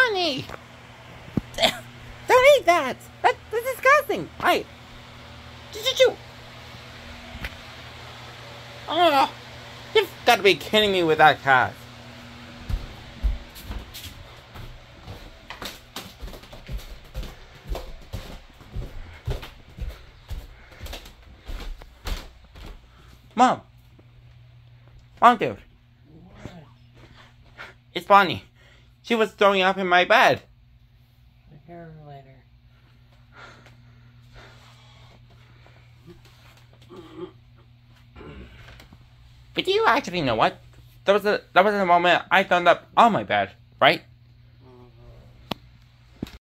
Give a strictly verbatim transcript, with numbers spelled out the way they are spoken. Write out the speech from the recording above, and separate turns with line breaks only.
Bonnie! Don't eat that! That that's disgusting! I... Choo-choo-choo! Oh, you've got to be kidding me with that cat. Mom! Mom, dude.
What?
It's Bonnie. She was throwing up in my bed.
Take care of her later.
But do you actually know what? That was a that was the moment I thrown up on my bed, right?